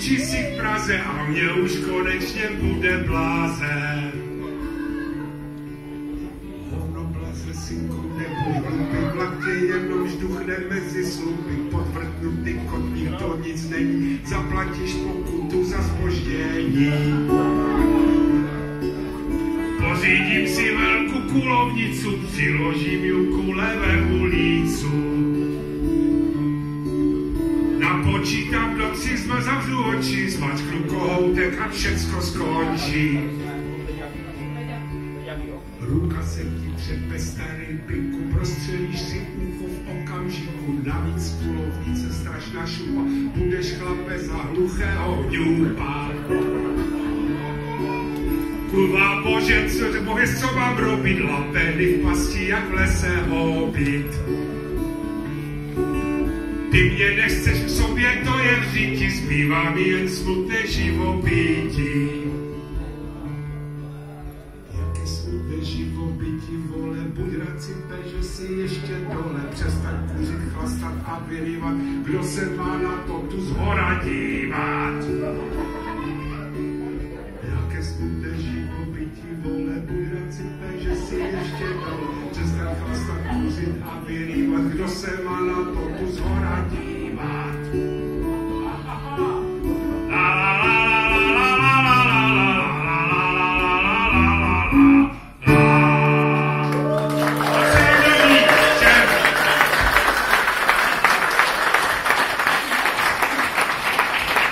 půjčí si v Praze a mě už konečně bude blázen. Hovno blaze, synku, nebuď hlupý, vlak tě jenom žduchne mezi slupy, podvrtnutý kotník, to nic není, zaplatíš pokutu za zpoždění. Pořídím si velkou kulovnicu, přiložím ju ku levému lícu. Napočítám do 3, zavřu oči, zmačknu kohoutek a všecko skončí. Ruka se ti třepe, starý pinku, prostřelíš si ucho v okamžiku, navíc kulovnice strašná šupa, budeš chlape za hluchého hňupa. Kurva bože, co mám robit, lapeny v pasti jak v lese hobit. Ty mě nechceš k sobě, to je v říti, zbývá mi jen smutné živobytí. Jaké smutné živobytí, vole, buď racipe, že si ještě dole, přestaň kuřit, chlastat a vyrývat, kdo se má na to tu zhora dívat. Jaké smutné živobytí, vole, buď racipe, že si ještě dole, přestaň chlastat, kuřit a vyrývat, kdo se má na to tu zhora dívat.